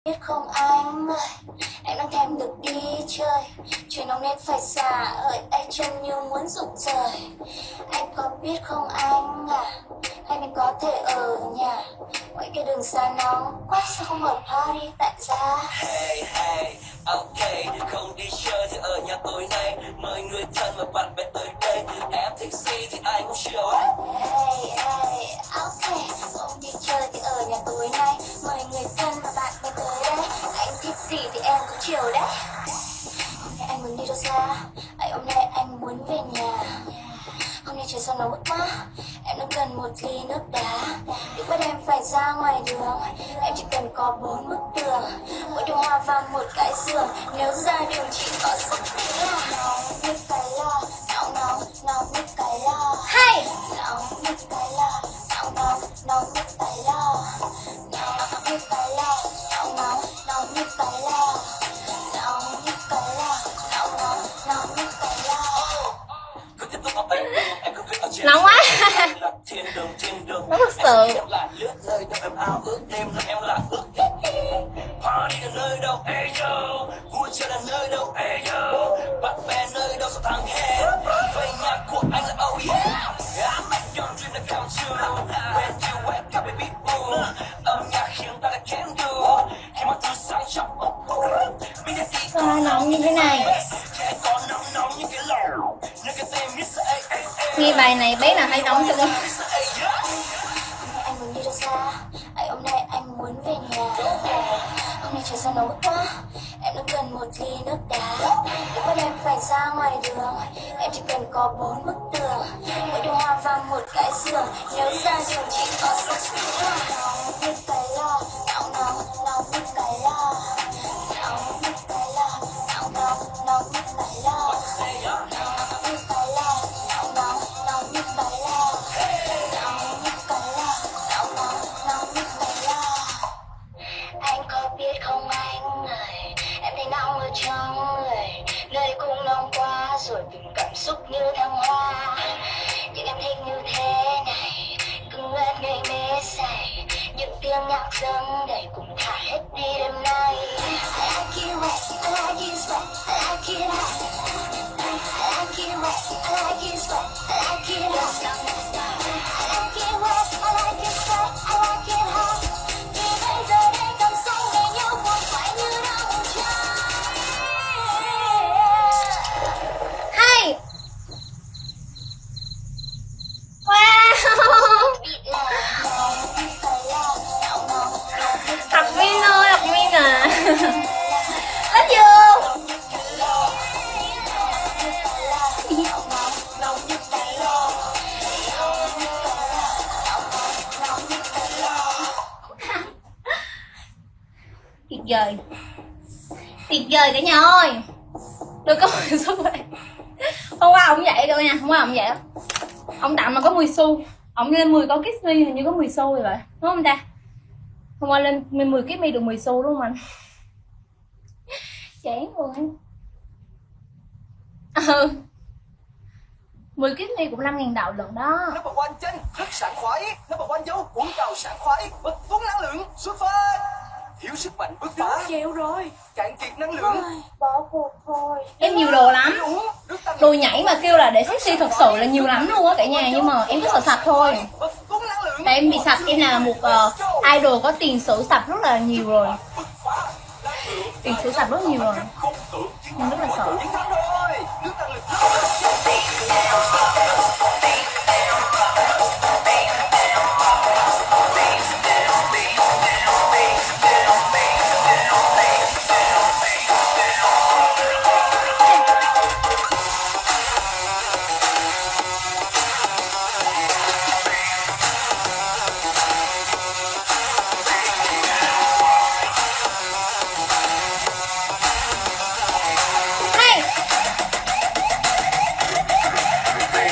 Biết không anh ơi, em đang thèm được đi chơi. Chuyện nóng nên phải xả ơi, tay chân như muốn rụng rời. Anh có biết không anh à, hay mình có thể ở nhà ngoài cái đường xa nóng quá, sao không ở party tại gia. Hey hey, ok, không đi chơi thì ở nhà tối nay. Mời người thân và bạn bè tới đây. Em thích gì thì anh cũng chill. Hey hey, ok, không đi chơi thì ở nhà tối nay. Mời người thân và bạn bè tới đây. Anh thích gì thì em cũng chill đấy. Hôm nay anh muốn đi đâu xa, hôm nay anh muốn về nhà. Hôm nay trời sao nóng bức quá, em đang cần một ly nước đá. Đừng bắt em phải ra ngoài đường, em chỉ cần có 4 bức tường, một điều hòa và một cái giường. Nếu ra đường chỉ có sức nóng như cái lò, nóng như cái lò. Hay nóng như cái lò, nóng như cái lò, nóng như cái lò, nóng như cái lò, nóng như cái lò, nóng như cái lò. Nóng quá. Nó thật sự. Nóng như thế này. Nghe bài này bé nào hay nóng chưa? Anh muốn đi đâu xa, hôm nay anh muốn về nhà. Hôm nay trời sao nóng bức quá, em đang cần một ly nước đá. Đừng bắt em phải ra ngoài đường, em chỉ cần có 4 bức tường, một điều hòa và một cái giường. Nếu ra đường chỉ có sức nóng như cái lò, nóng như cái lò, nóng như cái lò, nóng như cái lò, nóng như cái lò, nóng như cái lò. Anh có biết không anh ơi, em thấy nóng ở trong người, nơi cũng nóng quá rồi, từng cảm xúc như thăng hoa. Nhưng em thích như thế này, cứ ngất ngây mê say, những tiếng nhạc dâng đầy cùng thả hết đi đêm nay. I like it wet, I like it sweat, I like it hot. I like it wet, I like it sweat, I like it hot. I like it wet, I like it sweat, I like it hot. Vì bây giờ đây cảm xúc này như không phải như đang chơi. Hay. Wow. Admin ơi, admin à. Love you. Tuyệt vời. Tuyệt vời cả nhà ơi. Được có 10 xu đây. Hôm qua ông vậy đâu nha, hôm qua ông vậy đó. Ông tặng mà có 10 xu. Ông lên 10 con kiss me hình như có 10 xu rồi vậy. Đúng không ta? Hôm qua lên 10 kiss me được 10 xu đúng không anh? Chán luôn. 10 kiss me cũng 5.000 đồng lần đó. Number one chân rất sảng khoái, number one dâu cuộn trào sảng khoái, bật tuôn năng lượng xuất phát. Thiếu sức mạnh bứt phá chèo rồi, cạn kiệt năng lượng. Bỏ cuộc thôi. Em nhiều đồ lắm. Đồ nhảy mà kêu là để sexy thật sự là nhiều lắm luôn á cả nhà, nhưng mà em cứ sợ sạch thôi. Tại em bị sạch, em là một idol có tiền sử sạch rất là nhiều rồi. Tiền sử sạch rất nhiều rồi. Em rất là sợ. Hay.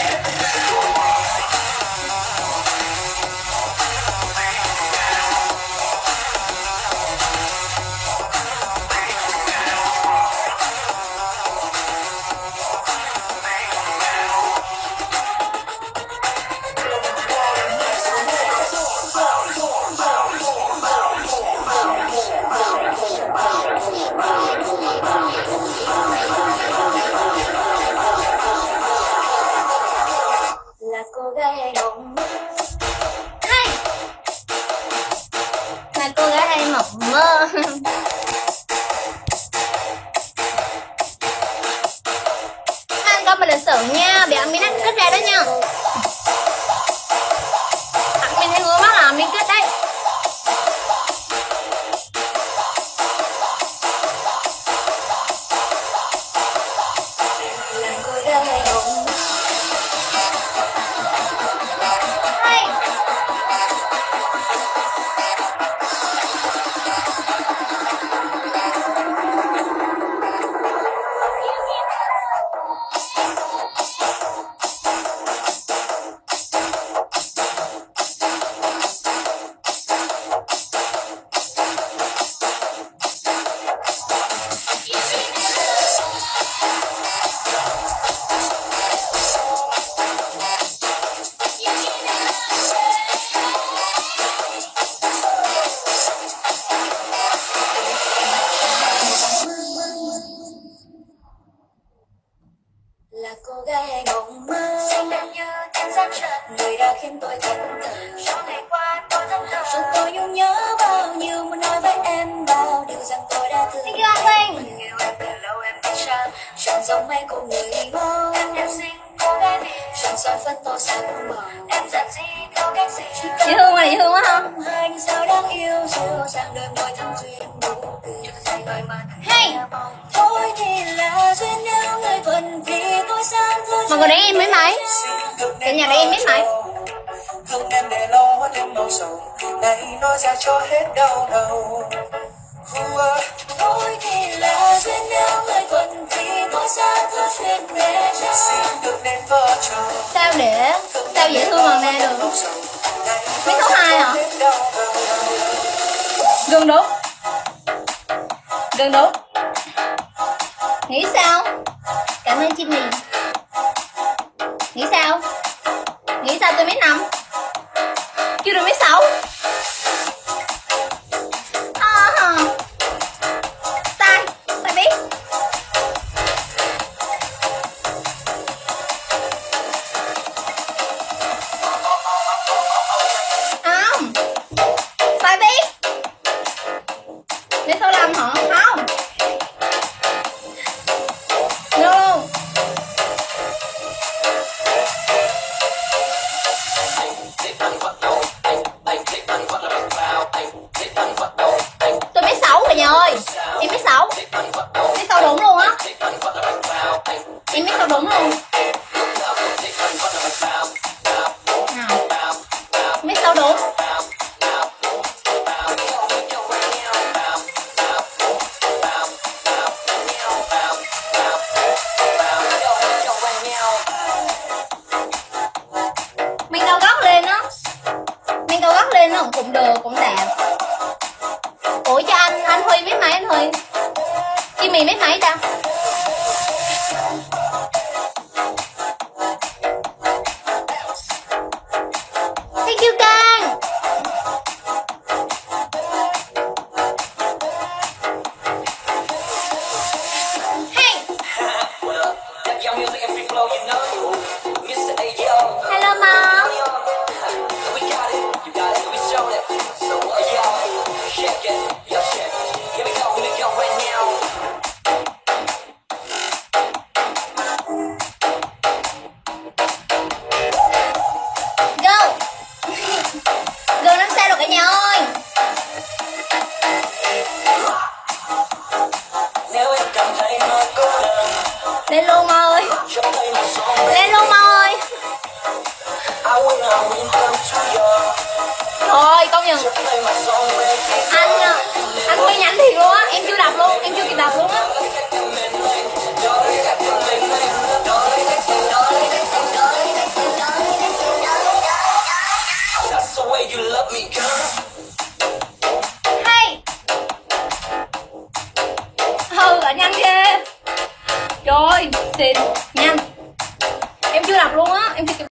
giống mấy cô người đi mơ. Em xinh cô gái Việt, tròn son phấn tô sáng màu. Em giản dị có cách gì dễ thương quá, dễ thương quá không? hai người sao đáng yêu dịu dàng đôi môi thắm duyên nụ cười say gọi mặt. Hey, Thôi thì là duyên nhau người thuần vì tôi sáng thôi. mọi người để em mấy máy, cả nhà để em mấy máy. Không em để lo thêm màu sầu này nói ra cho hết đau đầu. Thôi thì là duyên nhau người thuần vì tôi sáng thôi chuyện để cho Xin được nên vợ chồng Sao dễ thương bằng này được? Biết số 2 hả? Gần đúng. Gần đúng. Nghĩ sao? Cảm ơn Jimmy. Nghĩ sao? Nghĩ sao tôi mấy năm? Chưa được mấy 6. Sai biết. Không. Sai biết. Mấy 65 hả? Không. No. Tôi biết 6 rồi nhà ơi. Em biết 6. Biết 6 đúng luôn á. Em biết 6 đúng luôn. Nào. Biết 6 đúng. Mình cao góc lên á. Mình cao góc lên nó cũng được, cũng đẹp. Ủa cho anh Huy biết máy, anh Huy Jimmy biết máy ta. Thank you Cang. Hey. Hello mom. Go. Go 5 sao rồi cả nhà ơi. Lên luôn Mo ơi. Lên luôn Mo ơi. Thôi công nhận anh Huy nhảnh thiệt luôn á, em chưa đọc luôn, em chưa kịp đọc luôn á. Hey. Anh nhanh ghê. Trời xịn.